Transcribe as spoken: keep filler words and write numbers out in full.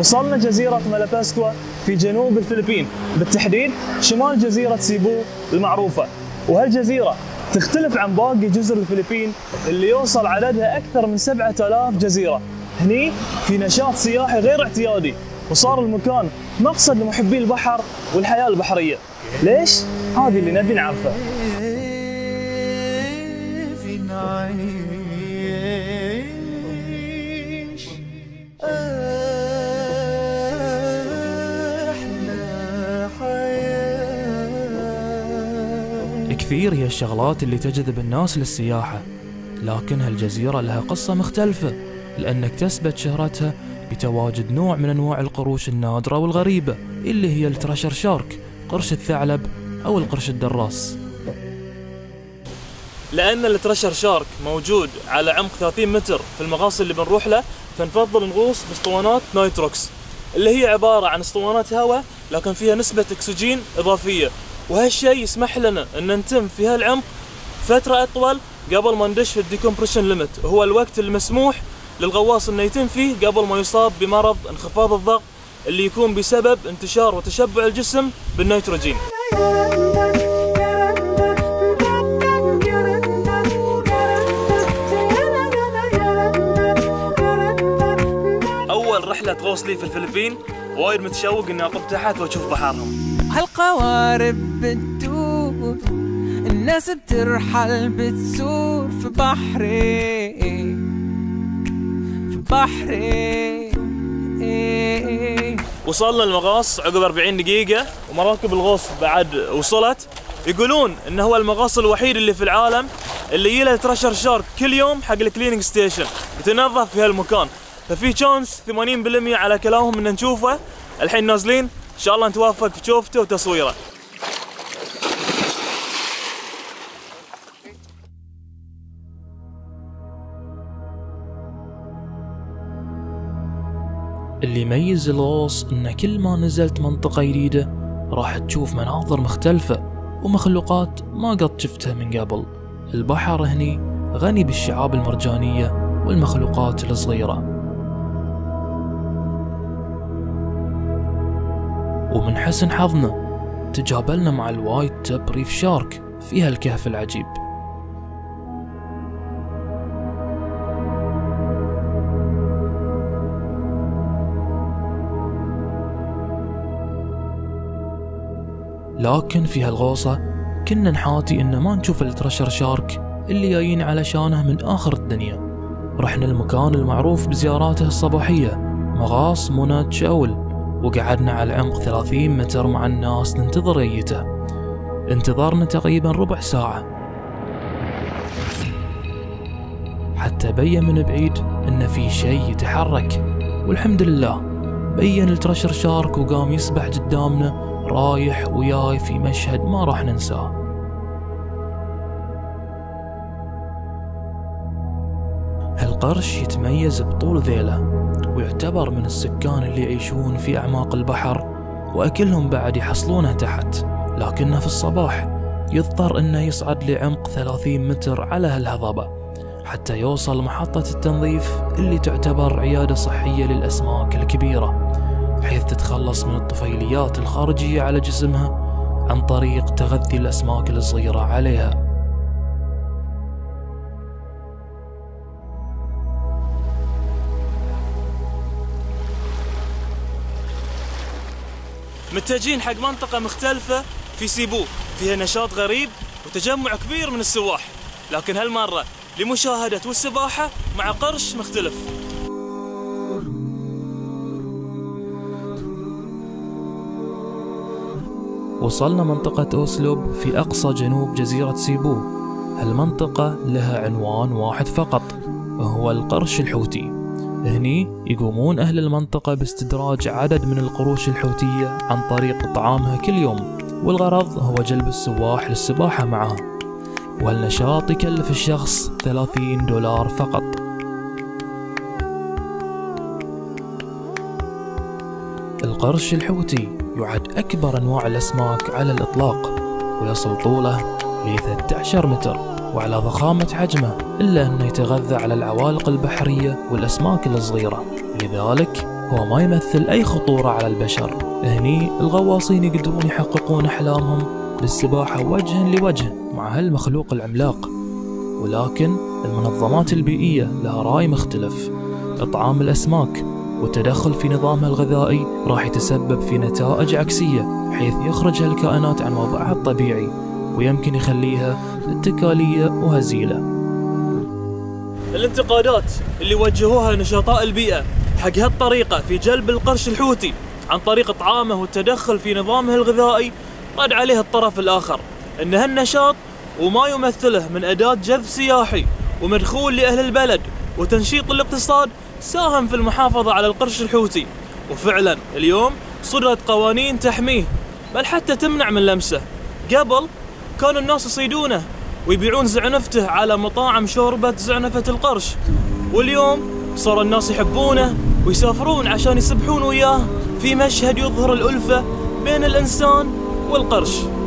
وصلنا جزيرة مالاباسكوا في جنوب الفلبين، بالتحديد شمال جزيرة سيبو المعروفة. وهالجزيرة تختلف عن باقي جزر الفلبين اللي يوصل عددها أكثر من سبعة آلاف جزيرة. هني في نشاط سياحي غير اعتيادي، وصار المكان مقصد لمحبي البحر والحياة البحرية. ليش؟ هذه اللي نبي نعرفه. كثير هي الشغلات اللي تجذب الناس للسياحة، لكن هالجزيرة لها قصة مختلفة، لأن اكتسبت شهرتها بتواجد نوع من أنواع القروش النادرة والغريبة اللي هي التراشر شارك، قرش الثعلب أو القرش الدراس. لأن التراشر شارك موجود على عمق ثلاثين متر في المغاص اللي بنروح له، فنفضل نغوص باسطوانات نايتروكس اللي هي عبارة عن اسطوانات هواء لكن فيها نسبة أكسجين إضافية، وهالشيء يسمح لنا أن نتم في هالعمق فترة أطول قبل ما ندش في الديكمبريشن ليميت، هو الوقت المسموح للغواص أنه يتم فيه قبل ما يصاب بمرض انخفاض الضغط اللي يكون بسبب انتشار وتشبع الجسم بالنيتروجين. أول رحلة غوص لي في الفلبين وايد متشوق إني أطب تحت وأشوف بحرهم. هالقوارب بتدور، الناس بترحل بتسور في بحري في بحري. وصلنا المغاص عقب أربعين دقيقة ومراكب الغوص بعد وصلت. يقولون إنه هو المغاص الوحيد اللي في العالم اللي يله تراشر شارك كل يوم حق الكليننج ستيشن يتنظف في هالمكان، ففي تشانس ثمانين بالمئة على كلامهم إن نشوفه. الحين نازلين إن شاء الله نتوفق في شوفته وتصويره. اللي يميز الغوص إن كل ما نزلت منطقة جديدة راح تشوف مناظر مختلفة ومخلوقات ما قد شفتها من قبل. البحر هني غني بالشعاب المرجانية والمخلوقات الصغيرة، ومن حسن حظنا تجابلنا مع الوايت تب ريف شارك في هالكهف العجيب. لكن في هالغوصة كنا نحاتي إن ما نشوف التراشر شارك اللي جايين علشانه من آخر الدنيا. رحنا المكان المعروف بزياراته الصباحية، مغاص منى شاول، وقعدنا على عمق ثلاثين متر مع الناس ننتظر جيته. انتظرنا تقريبا ربع ساعة حتى بين من بعيد إن في شيء يتحرك، والحمد لله بين التراشر شارك وقام يسبح قدامنا رايح وياي في مشهد ما راح ننساه. هالقرش يتميز بطول ذيله، ويعتبر من السكان اللي يعيشون في أعماق البحر، وأكلهم بعد يحصلونه تحت، لكنه في الصباح يضطر إنه يصعد لعمق ثلاثين متر على هالهضبة حتى يوصل محطة التنظيف اللي تعتبر عيادة صحية للأسماك الكبيرة، حيث تتخلص من الطفيليات الخارجية على جسمها عن طريق تغذي الأسماك الصغيرة عليها. متجهين حق منطقة مختلفة في سيبو، فيها نشاط غريب وتجمع كبير من السواح، لكن هالمرة لمشاهدة والسباحة مع قرش مختلف. وصلنا منطقة أوسلوب في أقصى جنوب جزيرة سيبو. هالمنطقة لها عنوان واحد فقط، وهو القرش الحوتي. هني يقومون أهل المنطقة باستدراج عدد من القروش الحوتية عن طريق طعامها كل يوم، والغرض هو جلب السواح للسباحة معها، وهالنشاط يكلف الشخص ثلاثين دولار فقط. القرش الحوتي يعد أكبر أنواع الأسماك على الإطلاق، ويصل طوله ل ثلاثة عشر متر، وعلى ضخامة حجمه إلا أنه يتغذى على العوالق البحرية والأسماك الصغيرة، لذلك هو ما يمثل أي خطورة على البشر. هني الغواصين يقدرون يحققون أحلامهم بالسباحة وجها لوجه مع هالمخلوق العملاق. ولكن المنظمات البيئية لها رأي مختلف. إطعام الأسماك والتدخل في نظامها الغذائي راح يتسبب في نتائج عكسية، حيث يخرج هالكائنات عن وضعها الطبيعي ويمكن يخليها اتكالية وهزيلة. الانتقادات اللي وجهوها نشطاء البيئة حق هالطريقة في جلب القرش الحوتي عن طريق إطعامه والتدخل في نظامه الغذائي رد عليه الطرف الآخر أن هالنشاط وما يمثله من أداة جذب سياحي ومدخول لأهل البلد وتنشيط الاقتصاد ساهم في المحافظة على القرش الحوتي. وفعلا اليوم صدرت قوانين تحميه بل حتى تمنع من لمسه. قبل كانوا الناس يصيدونه ويبيعون زعنفته على مطاعم شوربة زعنفة القرش، واليوم صار الناس يحبونه ويسافرون عشان يسبحون وياه في مشهد يظهر الألفة بين الإنسان والقرش.